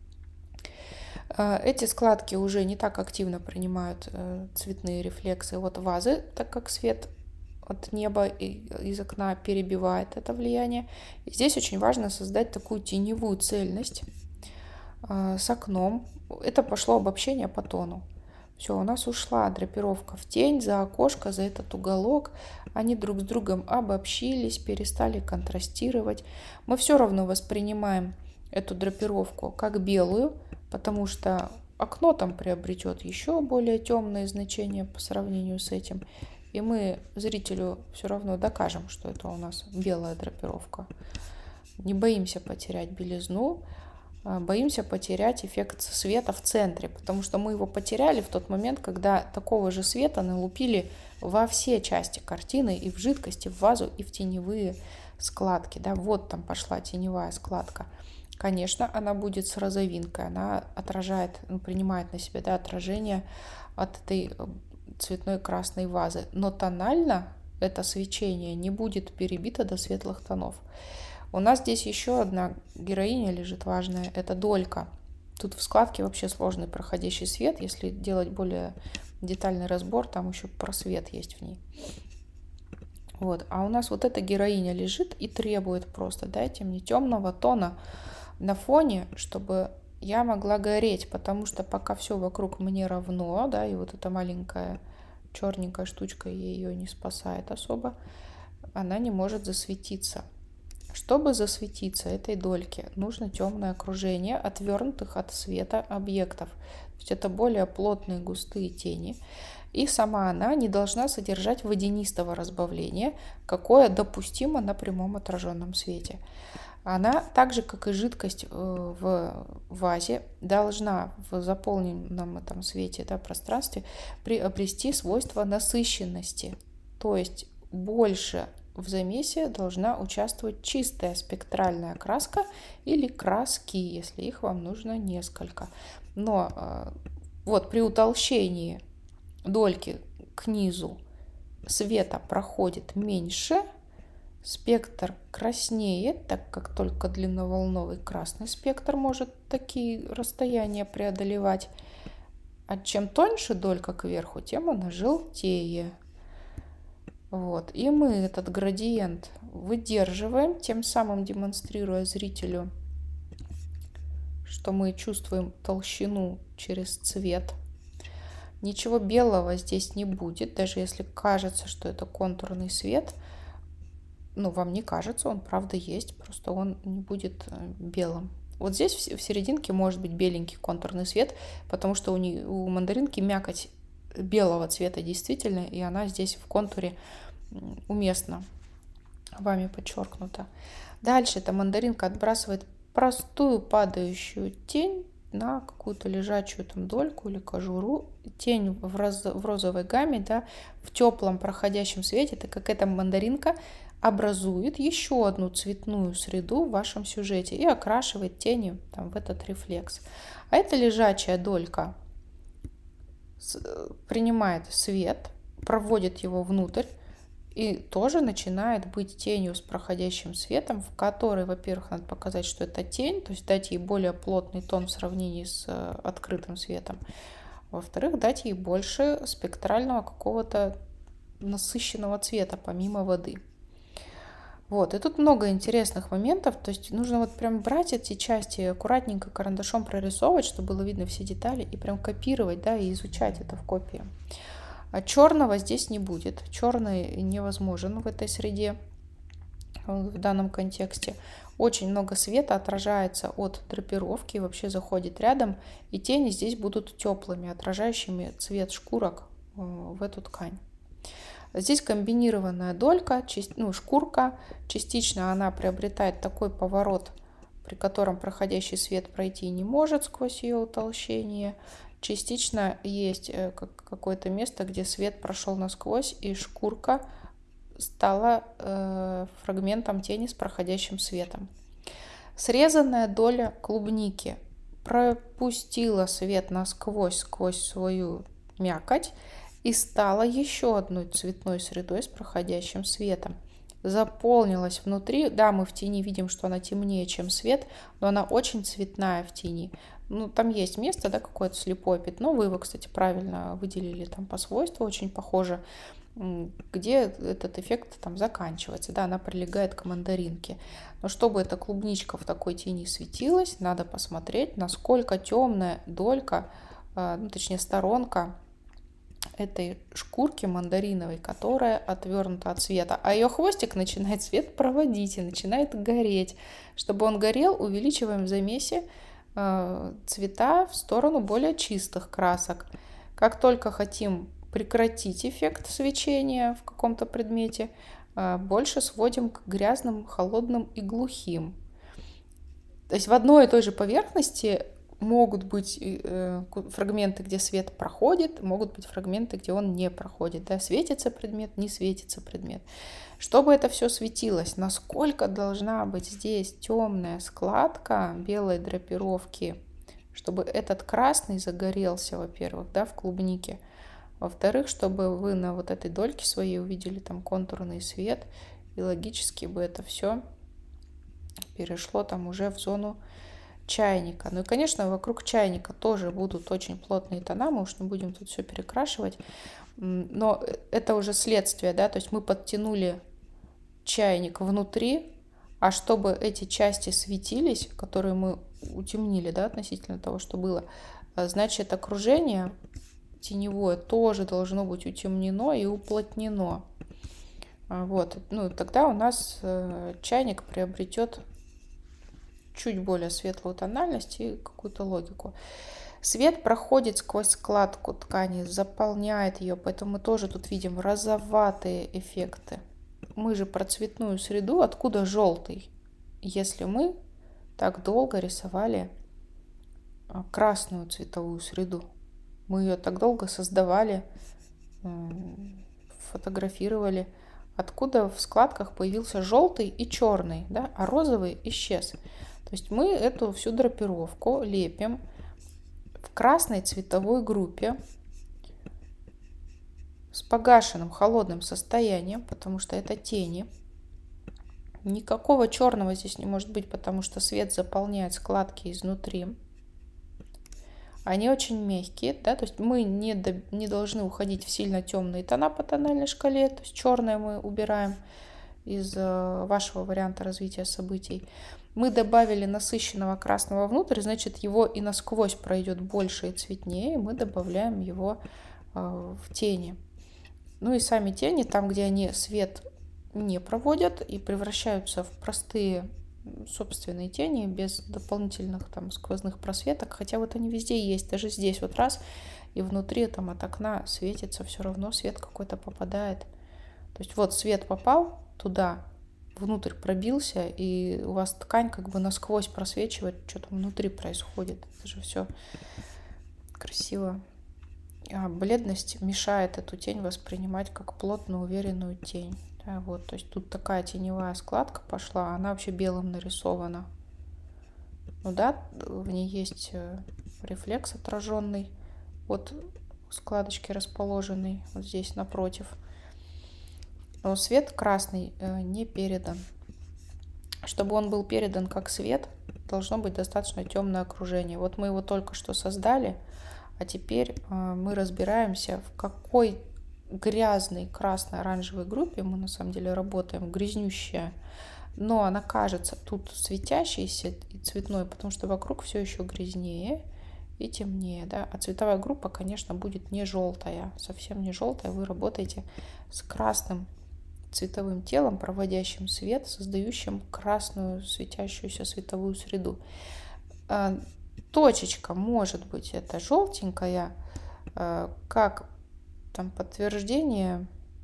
Эти складки уже не так активно принимают цветные рефлексы от вазы, так как свет от неба и из окна перебивает это влияние. И здесь очень важно создать такую теневую цельность с окном. Это пошло обобщение по тону. Все, у нас ушла драпировка в тень, за окошко, за этот уголок. Они друг с другом обобщились, перестали контрастировать. Мы все равно воспринимаем эту драпировку как белую, потому что окно там приобретет еще более темные значения по сравнению с этим. И мы зрителю все равно докажем, что это у нас белая драпировка. Не боимся потерять белизну. боимся потерять эффект света в центре, потому что мы его потеряли в тот момент, когда такого же света налупили во все части картины, и в жидкости, в вазу, и в теневые складки. Да, вот там пошла теневая складка. Конечно, она будет с розовинкой, она отражает, ну, принимает на себя, да, отражение от этой цветной красной вазы, но тонально это свечение не будет перебито до светлых тонов. У нас здесь еще одна героиня лежит важная, это долька. Тут в складке вообще сложный проходящий свет, если делать более детальный разбор, там еще просвет есть в ней. Вот. А у нас вот эта героиня лежит и требует просто, дайте мне темного тона на фоне, чтобы я могла гореть, потому что пока все вокруг мне равно, да, и вот эта маленькая черненькая штучка ее не спасает особо, она не может засветиться. Чтобы засветиться этой дольке, нужно темное окружение отвернутых от света объектов. То есть это более плотные густые тени. И сама она не должна содержать водянистого разбавления, какое допустимо на прямом отраженном свете. Она, так же как и жидкость в вазе, должна в заполненном этом свете, да, пространстве приобрести свойство насыщенности. То есть больше в замесе должна участвовать чистая спектральная краска или краски, если их вам нужно несколько. Но вот при утолщении дольки к низу света проходит меньше, спектр краснеет, так как только длинноволновый красный спектр может такие расстояния преодолевать. А чем тоньше долька кверху, тем она желтее. Вот. И мы этот градиент выдерживаем, тем самым демонстрируя зрителю, что мы чувствуем толщину через цвет. Ничего белого здесь не будет, даже если кажется, что это контурный свет. Ну, вам не кажется, он правда есть, просто он не будет белым. Вот здесь в серединке может быть беленький контурный свет, потому что у, не, у мандаринки мякоть белого цвета действительно, и она здесь в контуре уместно вами подчеркнута. Дальше эта мандаринка отбрасывает простую падающую тень на какую-то лежачую там дольку или кожуру. Тень в, роз, в розовой гамме, да, в теплом проходящем свете, так как эта мандаринка образует еще одну цветную среду в вашем сюжете и окрашивает тени там в этот рефлекс. А эта лежачая долька принимает свет, проводит его внутрь и тоже начинает быть тенью с проходящим светом, в которой, во-первых, надо показать, что это тень, то есть дать ей более плотный тон в сравнении с открытым светом. Во-вторых, дать ей больше спектрального какого-то насыщенного цвета, помимо воды. Вот, и тут много интересных моментов, то есть нужно вот прям брать эти части, аккуратненько карандашом прорисовывать, чтобы было видно все детали, и прям копировать, да, и изучать это в копии. А черного здесь не будет, черный невозможен в этой среде, в данном контексте. Очень много света отражается от драпировки, вообще заходит рядом, и тени здесь будут теплыми, отражающими цвет шкурок в эту ткань. Здесь комбинированная долька, ну, шкурка, частично она приобретает такой поворот, при котором проходящий свет пройти не может сквозь ее утолщение. Частично есть какое-то место, где свет прошел насквозь, и шкурка стала э, фрагментом тени с проходящим светом. Срезанная доля клубники пропустила свет насквозь, сквозь свою мякоть, и стала еще одной цветной средой с проходящим светом. Заполнилась внутри. Да, мы в тени видим, что она темнее, чем свет, но она очень цветная в тени. Ну, там есть место, да, какое-то слепое пятно. Вы его, кстати, правильно выделили там по свойству, очень похоже, где этот эффект там заканчивается. Да, она прилегает к мандаринке. Но чтобы эта клубничка в такой тени светилась, надо посмотреть, насколько темная долька, ну, точнее, сторонка этой шкурки мандариновой, которая отвернута от света, а ее хвостик начинает свет проводить и начинает гореть. Чтобы он горел, увеличиваем в замесе э, цвета в сторону более чистых красок. Как только хотим прекратить эффект свечения в каком-то предмете, э, больше сводим к грязным, холодным и глухим. То есть в одной и той же поверхности могут быть э, фрагменты, где свет проходит, могут быть фрагменты, где он не проходит. Да? Светится предмет, не светится предмет. Чтобы это все светилось, насколько должна быть здесь темная складка белой драпировки, чтобы этот красный загорелся, во-первых, да, в клубнике. Во-вторых, чтобы вы на вот этой дольке своей увидели там контурный свет, и логически бы это все перешло там уже в зону чайника. Ну и, конечно, вокруг чайника тоже будут очень плотные тона, мы уж не будем тут все перекрашивать, но это уже следствие, да, то есть мы подтянули чайник внутри, а чтобы эти части светились, которые мы утемнили, да, относительно того, что было, значит, окружение теневое тоже должно быть утемнено и уплотнено. Вот, ну, тогда у нас чайник приобретет чуть более светлую тональность и какую-то логику. Свет проходит сквозь складку ткани, заполняет ее, поэтому мы тоже тут видим розоватые эффекты. Мы же про цветную среду, откуда желтый? Если мы так долго рисовали красную цветовую среду, мы ее так долго создавали, фотографировали, откуда в складках появился желтый и черный, да, а розовый исчез. То есть мы эту всю драпировку лепим в красной цветовой группе с погашенным холодным состоянием, потому что это тени. Никакого черного здесь не может быть, потому что свет заполняет складки изнутри. Они очень мягкие, да, то есть мы не, до, не должны уходить в сильно темные тона по тональной шкале, то есть черное мы убираем из э, вашего варианта развития событий. Мы добавили насыщенного красного внутрь, значит, его и насквозь пройдет больше и цветнее, и мы добавляем его э, в тени. Ну и сами тени, там, где они свет не проводят и превращаются в простые собственные тени без дополнительных там сквозных просветок, хотя вот они везде есть, даже здесь вот раз, и внутри там от окна светится, все равно свет какой-то попадает. То есть вот свет попал туда, внутрь пробился, и у вас ткань как бы насквозь просвечивает, что там внутри происходит. Это же все красиво. А бледность мешает эту тень воспринимать как плотную, уверенную тень. Да, вот, то есть тут такая теневая складка пошла, она вообще белым нарисована. Ну да, в ней есть рефлекс отраженный от складочки расположенный вот здесь напротив. Но свет красный не передан. Чтобы он был передан как свет, должно быть достаточно темное окружение. Вот мы его только что создали, а теперь мы разбираемся, в какой грязной красно-оранжевой группе мы на самом деле работаем, грязнющая, но она кажется тут светящейся и цветной, потому что вокруг все еще грязнее и темнее, да, а цветовая группа, конечно, будет не желтая, совсем не желтая, вы работаете с красным цветовым телом, проводящим свет, создающим красную светящуюся световую среду. Точечка может быть это желтенькая, как там подтверждение,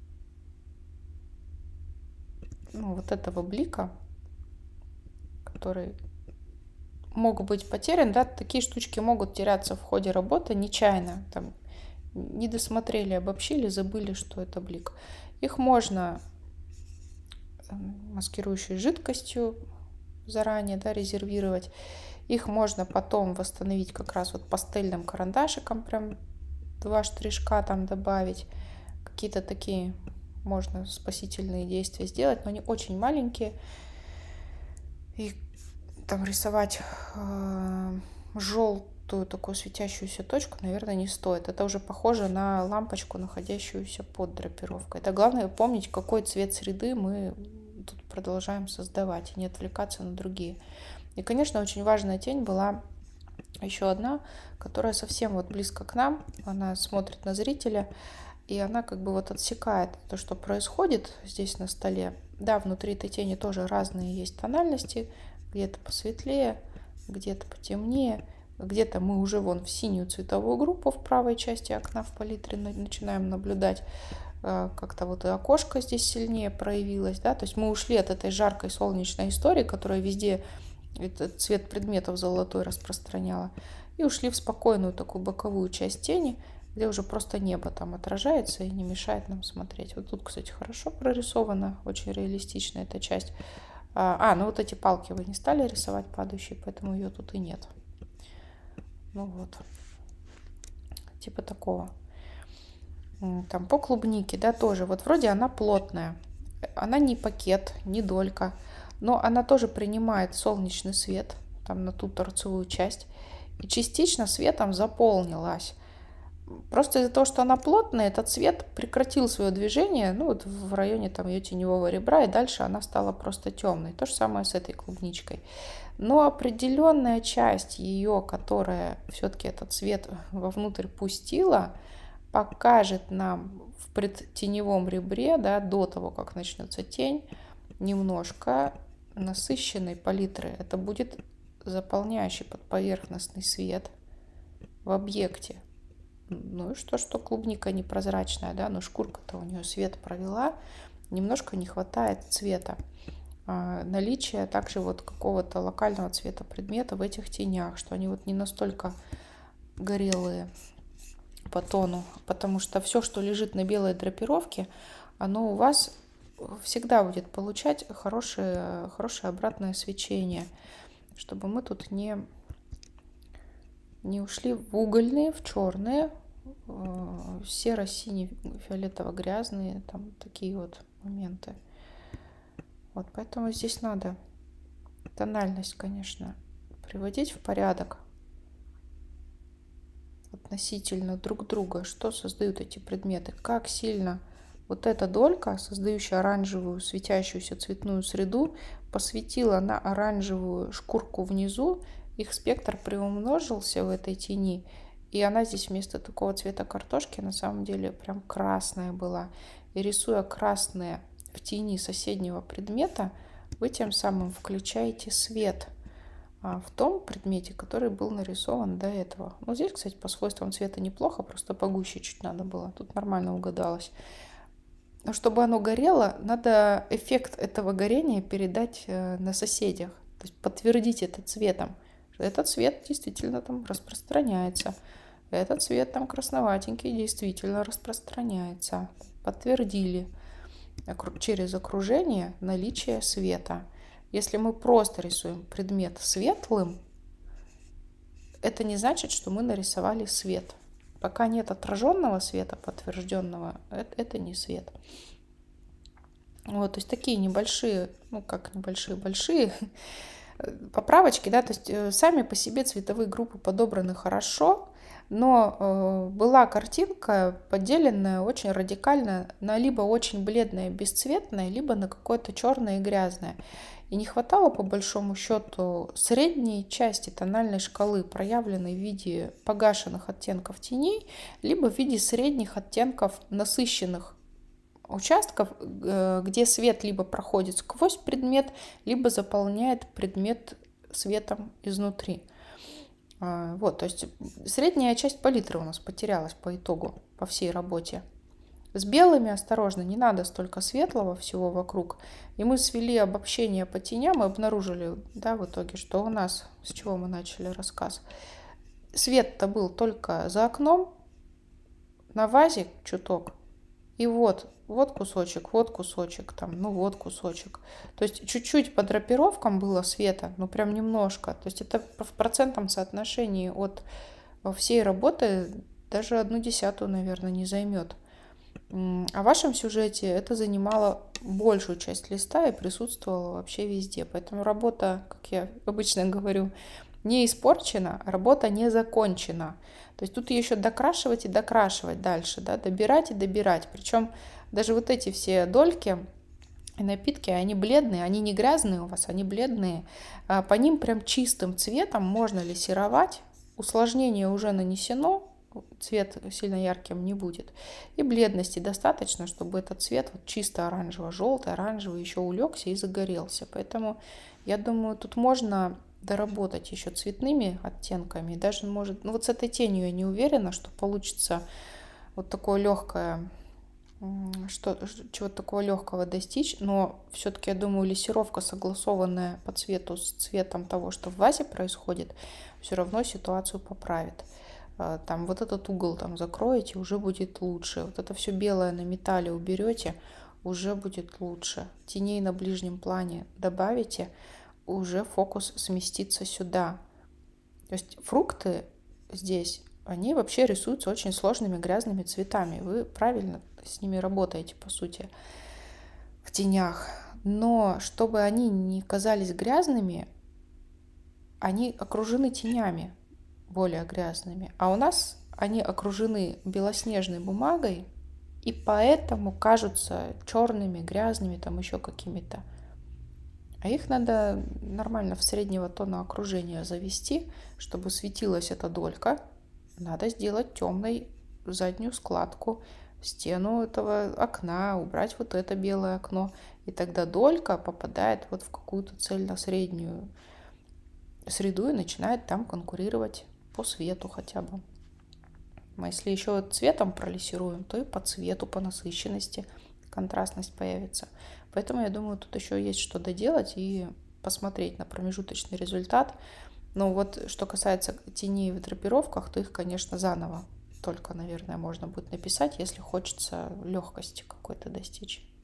ну, вот этого блика, который мог быть потерян, да, такие штучки могут теряться в ходе работы нечаянно, там, не досмотрели, обобщили, забыли, что это блик. Их можно маскирующей жидкостью заранее, да, резервировать. Их можно потом восстановить как раз вот пастельным карандашиком, прям два штришка там добавить. Какие-то такие можно спасительные действия сделать, но они очень маленькие. И там рисовать э, желтую такую светящуюся точку, наверное, не стоит. Это уже похоже на лампочку, находящуюся под драпировкой. Это главное помнить, какой цвет среды мы тут продолжаем создавать, и не отвлекаться на другие. И, конечно, очень важная тень была еще одна, которая совсем вот близко к нам. Она смотрит на зрителя, и она как бы вот отсекает то, что происходит здесь на столе. Да, внутри этой тени тоже разные есть тональности. Где-то посветлее, где-то потемнее. Где-то мы уже вон в синюю цветовую группу в правой части окна в палитре начинаем наблюдать. Как-то вот и окошко здесь сильнее проявилось. Да? То есть мы ушли от этой жаркой солнечной истории, которая везде этот цвет предметов золотой распространяла. И ушли в спокойную такую боковую часть тени, где уже просто небо там отражается и не мешает нам смотреть. Вот тут, кстати, хорошо прорисована, очень реалистичная эта часть. А, ну вот эти палки вы не стали рисовать падающие, поэтому ее тут и нет. Ну вот. Типа такого. Там по клубнике, да, тоже. Вот вроде она плотная. Она не пакет, не долька. Но она тоже принимает солнечный свет. Там на ту торцевую часть. И частично светом заполнилась. Просто из-за того, что она плотная, этот цвет прекратил свое движение, ну вот в районе там ее теневого ребра, и дальше она стала просто темной. То же самое с этой клубничкой. Но определенная часть ее, которая все-таки этот цвет вовнутрь пустила, покажет нам в предтеневом ребре, да, до того, как начнется тень, немножко насыщенной палитры. Это будет заполняющий подповерхностный свет в объекте. Ну и что, что клубника непрозрачная, да, но шкурка-то у нее свет провела, немножко не хватает цвета. А, наличие также вот какого-то локального цвета предмета в этих тенях, что они вот не настолько горелые по тону, потому что все, что лежит на белой драпировке, оно у вас всегда будет получать хорошее, хорошее обратное свечение, чтобы мы тут не... не ушли в угольные, в черные, серо-сине-фиолетово-грязные, там такие вот моменты. Вот поэтому здесь надо тональность, конечно, приводить в порядок относительно друг друга, что создают эти предметы, как сильно вот эта долька, создающая оранжевую светящуюся цветную среду, посветила на оранжевую шкурку внизу, их спектр приумножился в этой тени, и она здесь вместо такого цвета картошки на самом деле прям красная была. И рисуя красное в тени соседнего предмета, вы тем самым включаете свет в том предмете, который был нарисован до этого. Ну, здесь, кстати, по свойствам цвета неплохо, просто погуще чуть надо было. Тут нормально угадалось. Но чтобы оно горело, надо эффект этого горения передать на соседях. То есть подтвердить это цветом. Этот цвет действительно там распространяется. Этот цвет там красноватенький действительно распространяется. Подтвердили через окружение наличие света. Если мы просто рисуем предмет светлым, это не значит, что мы нарисовали свет. Пока нет отраженного света, подтвержденного, это, это не свет. Вот, то есть такие небольшие, ну как небольшие, большие поправочки, да, то есть сами по себе цветовые группы подобраны хорошо, но э, была картинка поделенная очень радикально на либо очень бледное бесцветное, либо на какое-то черное и грязное. И не хватало, по большому счету, средней части тональной шкалы, проявленной в виде погашенных оттенков теней, либо в виде средних оттенков насыщенных участков, где свет либо проходит сквозь предмет, либо заполняет предмет светом изнутри. Вот, то есть средняя часть палитры у нас потерялась по итогу, по всей работе. С белыми осторожно, не надо столько светлого всего вокруг. И мы свели обобщение по теням и обнаружили, да, в итоге, что у нас, с чего мы начали рассказ. Свет-то был только за окном, на вазе чуток. И вот, вот кусочек, вот кусочек, там, ну вот кусочек. То есть чуть-чуть по драпировкам было света, ну прям немножко. То есть это в процентном соотношении от всей работы даже одну десятую, наверное, не займет. А в вашем сюжете это занимало большую часть листа и присутствовало вообще везде. Поэтому работа, как я обычно говорю, не испорчена, работа не закончена. То есть тут еще докрашивать и докрашивать дальше, да, добирать и добирать. Причем даже вот эти все дольки и напитки, они бледные, они не грязные у вас, они бледные. По ним прям чистым цветом можно лессировать. Усложнение уже нанесено, цвет сильно ярким не будет. И бледности достаточно, чтобы этот цвет вот чисто оранжево-желтый, оранжевый еще улегся и загорелся. Поэтому я думаю, тут можно доработать еще цветными оттенками. Даже может, ну вот с этой тенью я не уверена, что получится вот такое легкое что, чего-то такого легкого достичь, но все-таки, я думаю, лессировка, согласованная по цвету с цветом того, что в вазе происходит, все равно ситуацию поправит. Там вот этот угол там закроете, уже будет лучше. Вот это все белое на металле уберете, уже будет лучше. Теней на ближнем плане добавите, уже фокус сместится сюда. То есть фрукты здесь, они вообще рисуются очень сложными грязными цветами. Вы правильно с ними работаете, по сути, в тенях. Но чтобы они не казались грязными, они окружены тенями более грязными. А у нас они окружены белоснежной бумагой, и поэтому кажутся черными, грязными, там еще какими-то. А их надо нормально в среднего тона окружения завести, чтобы светилась эта долька. Надо сделать темной заднюю складку, стену этого окна, убрать вот это белое окно. И тогда долька попадает вот в какую-то цельно-среднюю среду и начинает там конкурировать по свету хотя бы. А если еще цветом пролессируем, то и по цвету, по насыщенности контрастность появится. Поэтому я думаю, тут еще есть что доделать и посмотреть на промежуточный результат. Но вот что касается теней в драпировках, то их, конечно, заново только, наверное, можно будет написать, если хочется легкости какой-то достичь.